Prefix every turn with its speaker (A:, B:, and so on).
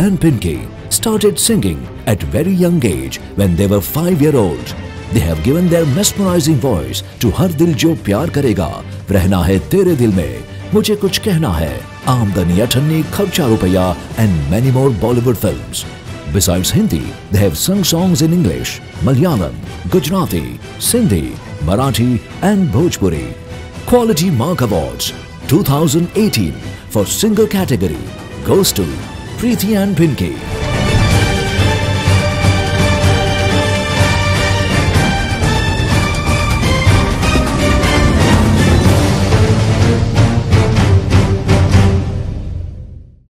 A: and Pinky started singing at very young age when they were 5-year-olds. They have given their mesmerizing voice to हर दिल जो प्यार करेगा, रहना है तेरे दिल में, मुझे कुछ कहना है, आमदनी अठन्नी खर्चा रुपया and many more Bollywood films. Besides Hindi, they have sung songs in English, Malayalam, Gujarati, Sindhi, Marathi and Bhojpuri. Quality Mark Awards 2018 for singer category goes to Preeti and Pinky.